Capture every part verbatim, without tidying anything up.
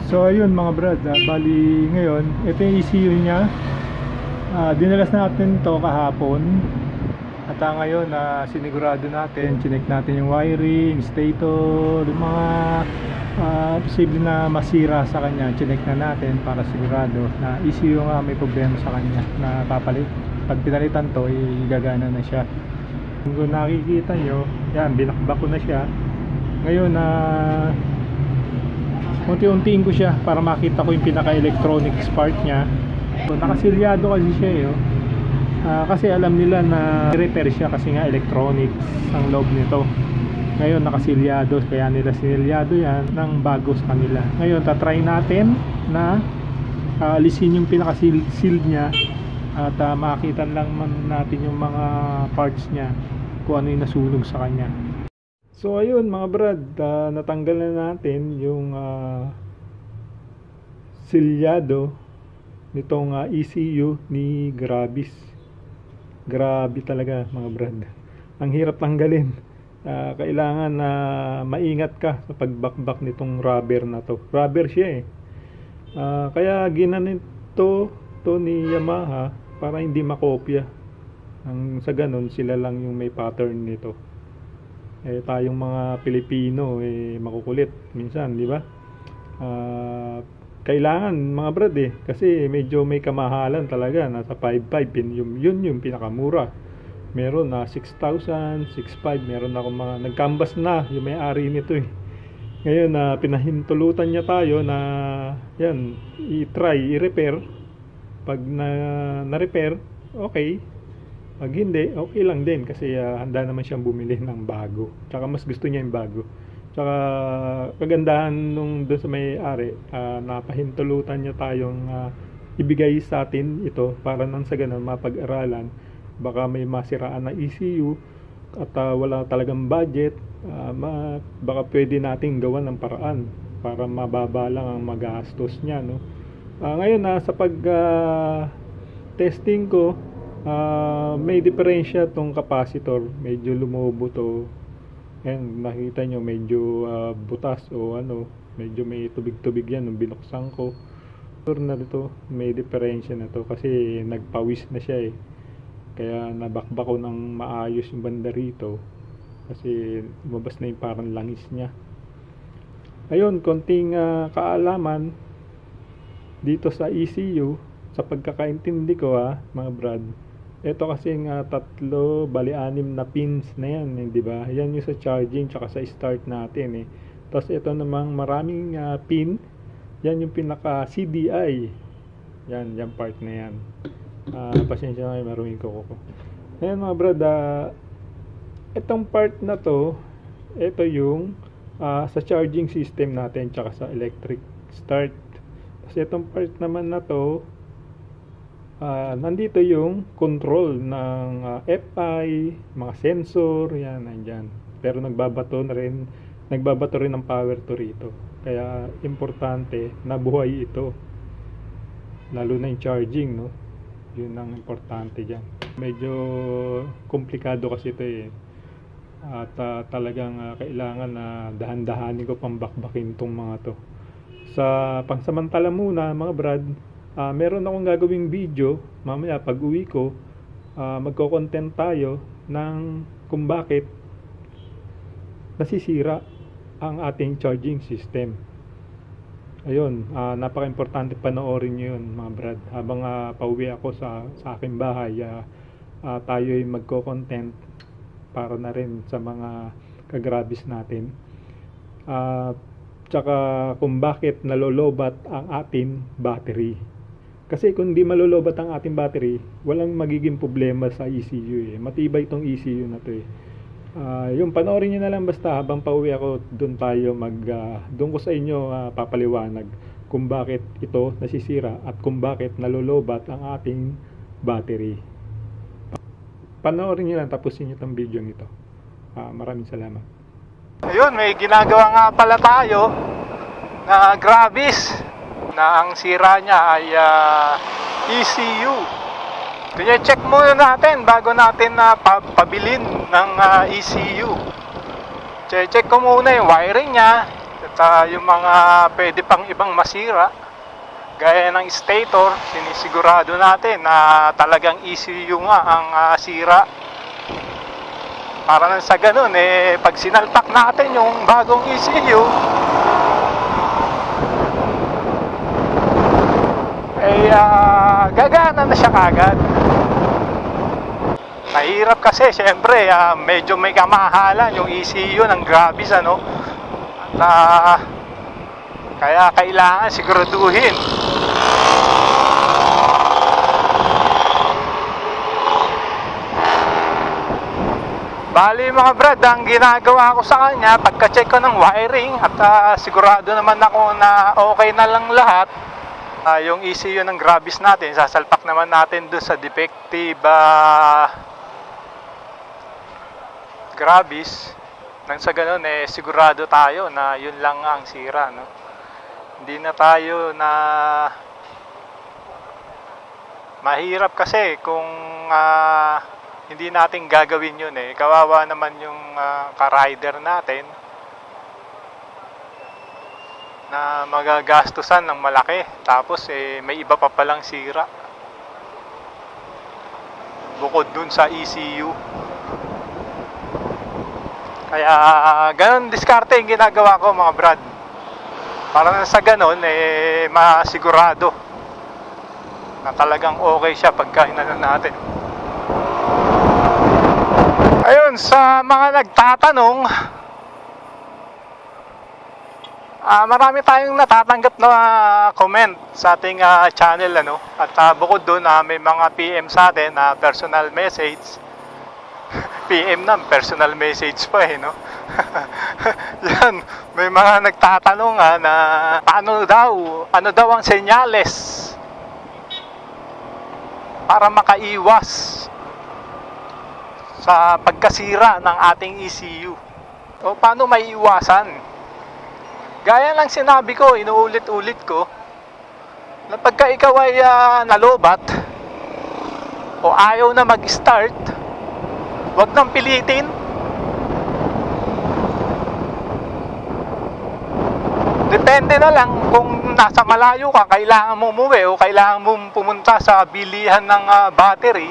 So ayun mga brad, ah, bali ngayon, ito yung E C U niya. Ah, dinalas natin to kahapon. At ah, ngayon, ah, sinigurado natin, chinek natin yung wiring, stator, yung mga ah, posible na masira sa kanya. Chinek na natin para sigurado na E C U nga may problema sa kanya na papalit. Pag pinalitan to, eh, gagana na siya. Kung nakikita nyo, yan, binakbak ko na siya. Ngayon na ah, unti-untiin ko siya para makita ko yung pinaka-electronics part niya. So, nakasilyado kasi siya eh, oh. uh, kasi alam nila na repair siya kasi nga electronics ang loob nito. Ngayon nakasilyado, kaya nila sinilyado yan ng bago sa kanila. Ngayon tatry natin na uh, alisin yung pinaka-sealed niya at uh, makita lang man natin yung mga parts niya kung ano yung nasunog sa kanya. So ayun mga brad, uh, natanggal na natin yung uh, silyado nitong uh, E C U ni Grabis. Grabe talaga mga brad, ang hirap tanggalin. Uh, kailangan na uh, maingat ka sa pagbakbak nitong rubber na to. Rubber siya eh, uh, kaya ginanito to ni Yamaha para hindi makopya. Ang sa ganun sila lang yung may pattern nito. Eh tayong mga Pilipino eh makukulit minsan, di ba? Uh, kailangan mga brad eh, kasi medyo may kamahalan talaga. Nasa five five yun, yun yung pinakamura. Meron na six thousand, six five, meron na akong mga nagkambas na yung may-ari nito eh. Ngayon na uh, pinahintulutan niya tayo na yan, i-try, i-repair. Pag na na-repair, okay. Pag hindi, okay lang din kasi uh, handa naman siyang bumili ng bago. Tsaka mas gusto niya yung bago. Tsaka kagandahan nung doon sa may-ari, uh, napahintulutan niya tayong uh, ibigay sa atin ito para nang sa ganun mapag-aralan. Baka may masiraan na E C U at uh, wala talagang budget, uh, ma baka pwede nating gawan ng paraan para mababa lang ang magastos niya, no? Uh, ngayon na uh, sa pag uh, testing ko, Uh, may diferensya tong capacitor, medyo lumobo to. Ayan, nakita nyo medyo uh, butas o ano, medyo may tubig-tubig yan nung binuksan ko. Sure na dito, may diferensya na to kasi nagpawis na siya eh. Kaya nabakbak ko ng maayos yung banda rito kasi lumabas na yung parang langis niya. Ayun, konting uh, kaalaman dito sa E C U sa pagkakaintindi ko ha, mga brad. Ito kasi nga tatlo, bali anim na pins na yan, di ba? Yan yung sa charging tsaka sa start natin eh. Tapos ito namang maraming uh, pin. Yan yung pinaka C D I. Yan, yan part na yan. Uh, pasensya na kayo, maruming ko ko. Ayan mga brad, uh, itong part na to, ito yung uh, sa charging system natin tsaka sa electric start. Tapos itong part naman na to, Uh, nandito yung control ng uh, F I, mga sensor, yan, nandyan. Pero nagbabato na rin, nagbabato rin ng power to rito. Kaya importante na buhay ito. Lalo na yung charging, no? Yun ang importante dyan. Medyo komplikado kasi ito eh. At uh, talagang uh, kailangan na uh, dahan-dahanin ko pang bakbakin tong mga to. Sa pangsamantala muna, mga brad, Uh, meron akong gagawing video mamaya pag uwi ko, uh, magko-content tayo ng kung bakit nasisira ang ating charging system. Ayun, uh, napaka-importante panoorin nyo yun mga brad. Habang uh, pauwi ako sa, sa aking bahay, uh, uh, tayo ay magko-content para na rin sa mga kagrabis natin. Uh, tsaka kung bakit nalolobat ang ating battery. Kasi kung di malolobat ang ating battery, walang magiging problema sa E C U eh. Matibay itong E C U na to eh. Uh, yung panoorin nyo na lang basta habang pauwi ako, doon tayo mag, uh, doon ko sa inyo uh, papaliwanag kung bakit ito nasisira at kung bakit nalolobat ang ating battery. Panoorin nyo lang, tapusin nyo itong video nito. Uh, maraming salamat. Ayun, may ginagawa nga pala tayo na Grabis na ang sira niya ay uh, E C U. Check muna natin bago natin na uh, pabilin ng uh, E C U. Check ko muna yung wiring niya. uh, yung mga pwede pang ibang masira gaya ng stator, sinisigurado natin na talagang E C U nga ang uh, sira. Para nang sa ganun, eh, pag sinalpak natin yung bagong E C U, eh, uh, gagana na siya kagad. Mahirap kasi, syempre, uh, medyo may kamahalan yung E C U ng Grabis, ano? At, uh, kaya kailangan siguraduhin. Bali mga brad, ang ginagawa ko sa kanya, pagka-check ko ng wiring at uh, sigurado naman ako na okay na lang lahat, uh, yung E C U ng Grabis natin, sasalpak naman natin doon sa defective uh, Grabis. Nang sa ganun, eh, sigurado tayo na yun lang ang sira, no? Hindi na tayo na mahirap kasi kung uh, hindi natin gagawin yun, eh. Kawawa naman yung uh, ka-rider natin na magagastusan ng malaki. Tapos eh, may iba pa palang sira bukod dun sa E C U. Kaya uh, ganun diskarte yung ginagawa ko mga brad. Para na sa ganun, eh, masigurado na talagang okay siya pagka inanon natin. Ayun, sa mga nagtatanong, uh, marami tayong natatanggap na uh, comment sa ating uh, channel, ano? At uh, bukod doon, uh, may mga P M sa atin na uh, personal message. P M na, personal message pa eh, no? Yan, may mga nagtatanong uh, na paano daw, ano daw ang senyales para makaiwas sa pagkasira ng ating E C U. O paano may iwasan? Gaya ng sinabi ko, inuulit-ulit ko, na pagka ikaw ay uh, nalobat o ayaw na mag-start, wag nang pilitin. Depende na lang kung nasa malayo ka, kailangan mo umuwi o kailangan mo pumunta sa bilihan ng uh, battery.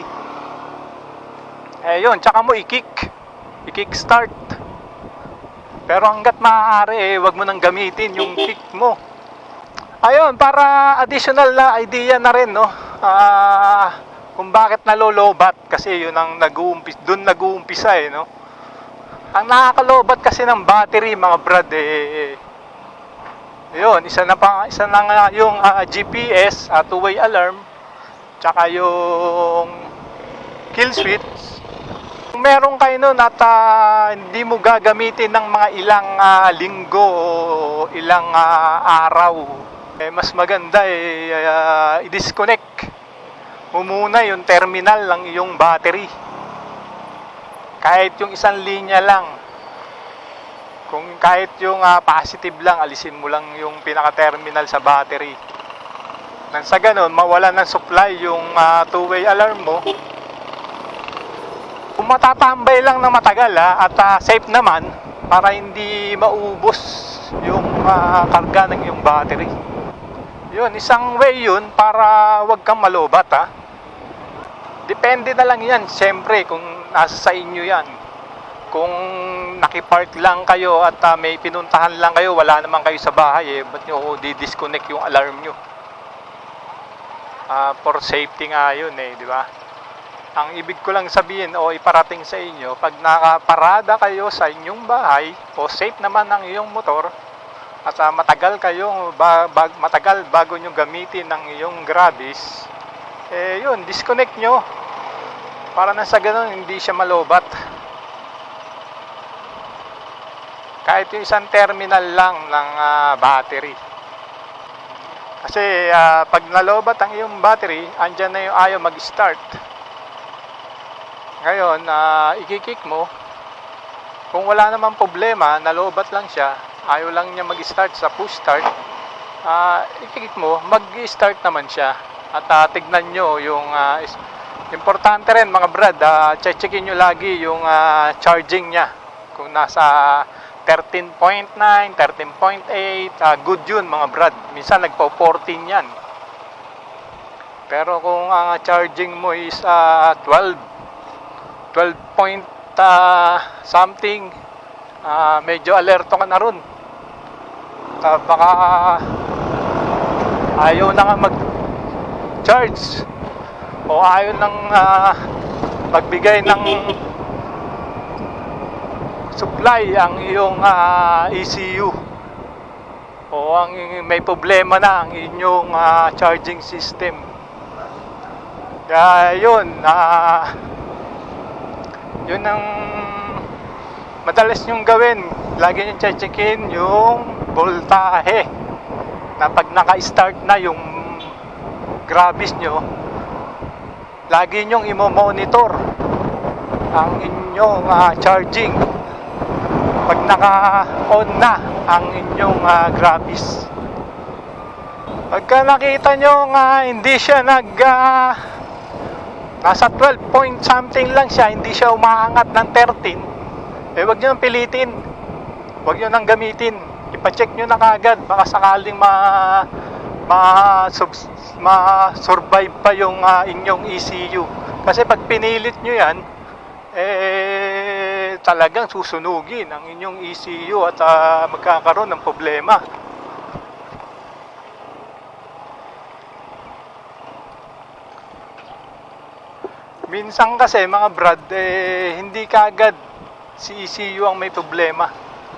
Eh yun, tsaka mo i-kick, i-kick start. Pero hanggat maaari, eh, wag mo nang gamitin yung kick mo. Ayun, para additional na idea na rin, no? Uh, kung bakit nalolobat, kasi yun ang nag-uumpis, dun nag-uumpisa eh, no? Ang nakakalobat kasi ng battery, mga brad, eh, yun, isa na pa, isa na nga yung uh, G P S, uh, two-way alarm, tsaka yung kill switch. Kung meron kayo nun at uh, hindi mo gagamitin ng mga ilang uh, linggo o ilang uh, araw, eh, mas maganda eh, uh, i-disconnect mo muna yung terminal ng iyong battery. Kahit yung isang linya lang. Kung kahit yung uh, positive lang, alisin mo lang yung pinaka-terminal sa battery. Nang sa ganun, mawalan ng supply yung uh, two-way alarm mo. Kung matatambay lang na matagal ha, at uh, safe naman para hindi maubos yung uh, karga ng iyong battery. Yun, isang way yun para wag kang malobat ha. Depende na lang yan, siyempre kung nasa sa inyo yan. Kung nakipark lang kayo at uh, may pinuntahan lang kayo, wala naman kayo sa bahay eh, ba't nyo di-disconnect yung alarm nyo? Uh, for safety nga yun eh, di ba? Ang ibig ko lang sabihin o iparating sa inyo, pag nakaparada kayo sa inyong bahay o safe naman ang iyong motor at uh, matagal kayo ba, bag, matagal bago nyo gamitin ang iyong Grabis, eh yun, disconnect nyo para na sa ganun hindi siya malobat. Kahit yung isang terminal lang ng uh, battery. Kasi uh, pag nalobat ang iyong battery, andyan na yung ayaw mag-start. Ngayon, uh, i-kick mo, kung wala namang problema, nalobat lang siya, ayaw lang niya mag-start sa push start, uh, i-kick mo, mag-start naman siya. At uh, tignan nyo yung, uh, importante rin mga brad, uh, check-checkin nyo lagi yung uh, charging niya. Kung nasa thirteen point nine, thirteen point eight, uh, good yun mga brad. Minsan nagpo fourteen yan. Pero kung ang uh, charging mo is uh, twelve, twelve point uh, something, uh, medyo alerto ka na ron. Uh, baka ayaw na nga mag-charge o ayaw nang uh, magbigay ng supply ang iyong uh, E C U o ang may problema na ang inyong uh, charging system. Kaya yun, uh, yun ang madalas nyong gawin. Lagi nyo checkin yung voltahe na pag naka-start na yung Grabis nyo, lagi nyong imo-monitor ang inyong uh, charging pag naka-on na ang inyong uh, Grabis. Pagka nakita nyo nga uh, hindi siya nag uh, nasa twelve point something lang siya, hindi siya umaangat ng thirteen, eh wag nyo nang pilitin, wag nyo nang gamitin, ipacheck nyo na kagad, baka sakaling ma ma, sub, ma survive pa yung uh, inyong E C U. Kasi pag pinilit nyo yan, eh talagang susunugin ang inyong E C U at uh, magkakaroon ng problema. Minsan kasi mga brad, eh, hindi kaagad si E C U ang may problema.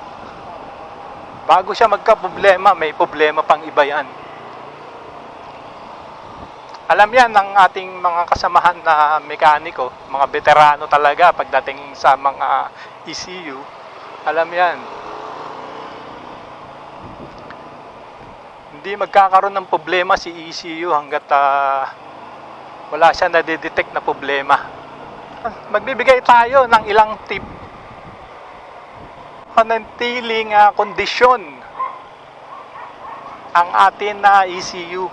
Bago siya magka-problema, may problema pang iba yan. Alam yan ng ating mga kasamahan na mekaniko, mga veterano talaga pagdating sa mga E C U. Alam yan. Hindi magkakaroon ng problema si E C U hanggat uh, wala siya nadidetect na problema. Magbibigay tayo ng ilang tip panantiling uh, kondisyon ang atin na uh, E C U.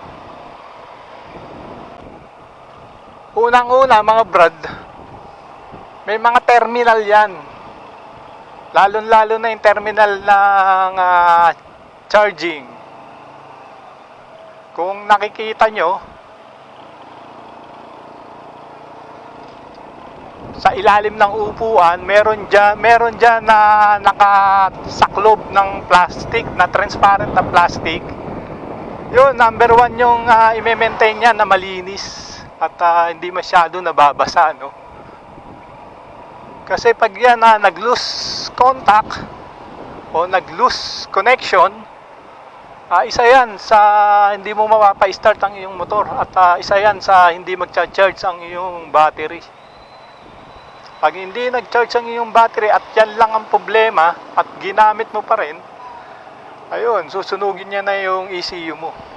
Unang-una mga brad, may mga terminal yan. Lalo-lalo na yung terminal ng uh, charging. Kung nakikita nyo, sa ilalim ng upuan, meron dyan, meron dyan na nakasaklob ng plastic, na transparent na plastic. Yun, number one yung uh, i-maintain niya na malinis at uh, hindi masyado nababasa, no? Kasi pag yan uh, nag-loose contact o nag-loose connection, uh, isa yan sa hindi mo mapapa-start ang iyong motor at uh, isa yan sa hindi magcha-charge ang iyong battery. Pag hindi nag-charge ang iyong battery at yan lang ang problema at ginamit mo pa rin, ayun, susunugin niya na yung E C U mo.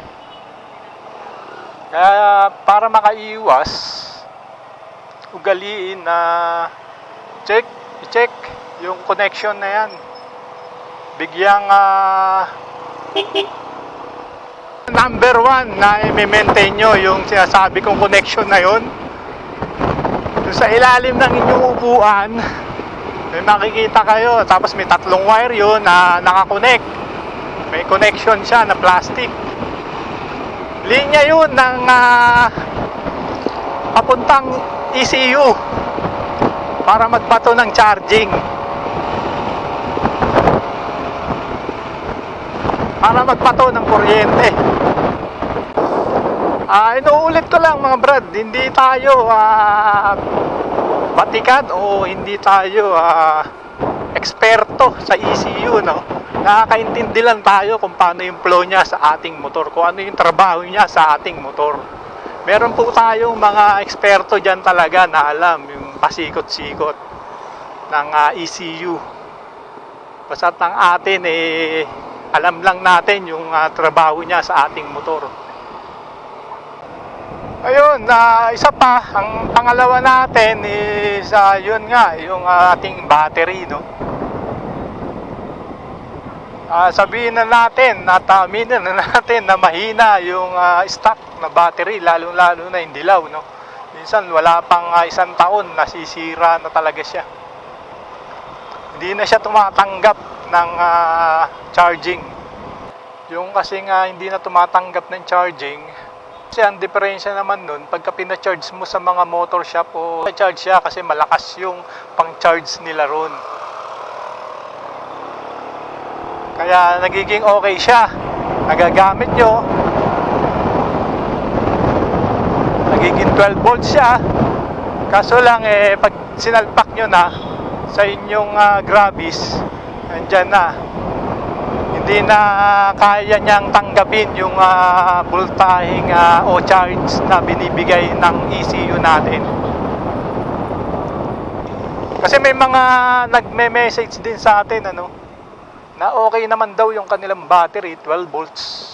Kaya para makaiwas, ugaliin na check, i-check yung connection na yan. Bigyang uh, number one na i-maintain nyo yung sinasabi kong connection na yun. Sa ilalim ng inyong upuan, may makikita kayo, tapos may tatlong wire yun na nakakonect. May connection siya na plastic. Linya yun ng uh, papuntang E C U para magbato ng charging, para magbato ng kuryente. Uh, inuulit ko lang mga brad, hindi tayo uh, batikan o hindi tayo uh, eksperto sa E C U, no? Nakakaintindi lang tayo kung paano yung flow niya sa ating motor, kung ano yung trabaho niya sa ating motor. Meron po tayong mga eksperto dyan talaga na alam yung pasikot-sikot ng uh, E C U. Basta't ng atin, eh, alam lang natin yung uh, trabaho niya sa ating motor. Ayun, uh, isa pa, ang pangalawa natin is uh, yun nga, yung uh, ating battery, no? Uh, sabihin na natin at aminin na natin na mahina yung uh, stock na battery, lalo-lalo na yung dilaw, no? Minsan wala pang uh, isang taon, nasisira na talaga siya. Hindi na siya tumatanggap ng uh, charging. Yung kasi nga hindi na tumatanggap ng charging, kasi ang diferensya naman nun, pagka pina-charge mo sa mga motor shop o charge siya kasi malakas yung pang-charge nila ron. Kaya nagiging okay siya. Nagagamit nyo. Nagiging twelve volts siya. Kaso lang eh, pag sinalpak nyo na sa inyong uh, Gravis, andyan na. Hindi na kaya niyang tanggapin yung uh, voltaheng uh, o charge na binibigay ng E C U natin. Kasi may mga nagme-message din sa atin ano, na okay naman daw yung kanilang battery, twelve volts.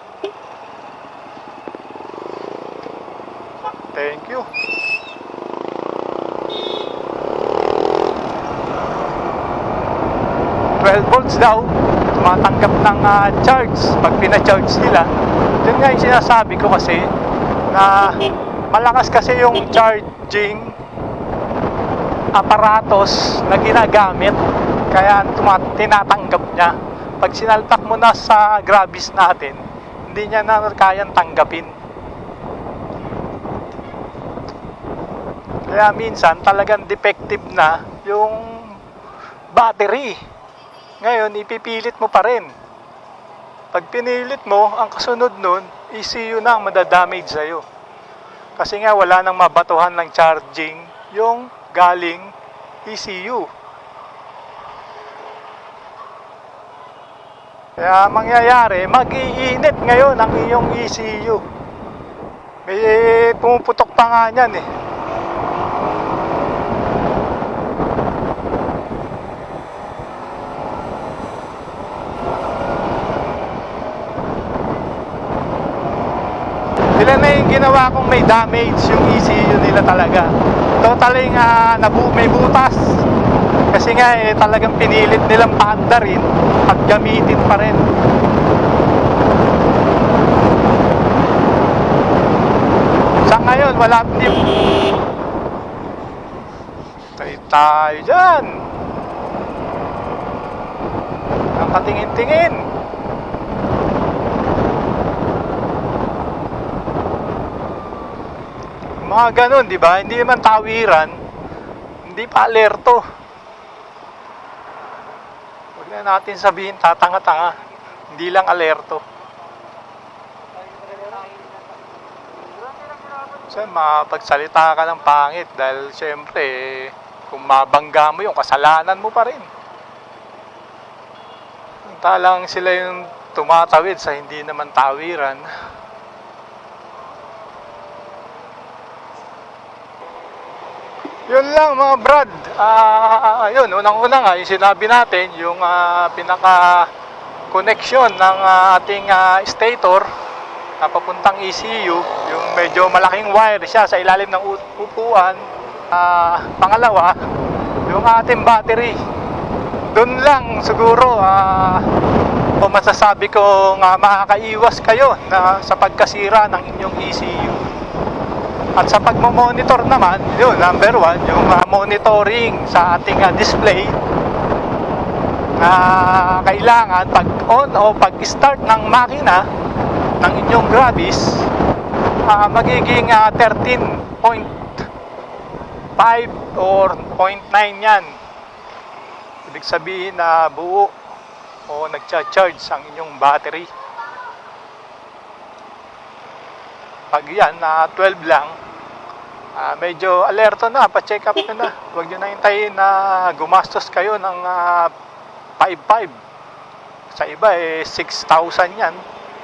Thank you. twelve volts daw tumatanggap ng uh, charge pag pina-charge nila. Yun nga yung sinasabi ko kasi na malakas kasi yung charging aparatos na ginagamit, kaya tinatanggap niya. Pag sinalpak mo na sa Gravis natin, hindi niya na kayang tanggapin. Kaya minsan talagang defective na yung battery. Ngayon, ipipilit mo pa rin. Pag pinilit mo, ang kasunod nun, E C U na ang madadamage sa'yo. Kasi nga, wala nang mabatuhan ng charging yung galing E C U. Kaya mangyayari, mag-iinit ngayon ang iyong E C U. May pumuputok pa nga niyan eh. Sila na yung ginawa kong may damage yung E C U nila talaga. Totally nga nabu may butas. Kasi nga eh, talagang pinilit nilang paanda rin at gamitin pa rin. Sa ngayon, wala din. Tayo tayo dyan. Ang katingin-tingin. Mga ganun, di ba? Hindi naman tawiran, hindi pa alerto. Huwag na natin sabihin tatanga-tanga, hindi lang alerto. So, mapagsalita ka ng pangit dahil syempre, kung mabangga mo yung kasalanan mo pa rin. Talang sila yung tumatawid sa hindi naman tawiran. Yun lang mga brad. Uh, yun, unang-una nga, yung sinabi natin, yung uh, pinaka-connection ng uh, ating uh, stator na papuntang E C U, yung medyo malaking wire siya sa ilalim ng upuan. Uh, pangalawa, yung ating battery. Doon lang siguro, uh, kung masasabi ko nga makakaiwas kayo na sa pagkasira ng inyong E C U. At sa pagmo-monitor naman, yun, number one, yung uh, monitoring sa ating uh, display na uh, kailangan pag on o pag start ng makina ng inyong Gravis, uh, magiging uh, thirteen point five or zero point nine yan. Ibig sabihin na uh, buo o nagcha-charge ang inyong battery. Pag yan na uh, twelve lang, uh, medyo alerto na, pa-check up nyo na. Huwag nyo na hintayin na gumastos kayo ng uh, five five. Sa iba eh six thousand yan.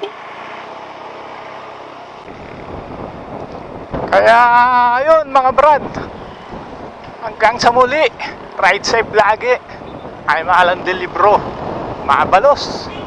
Kaya ayun mga brad, hanggang sa muli, ride safe lagi. I'm Alan Del Libro, Maabalos.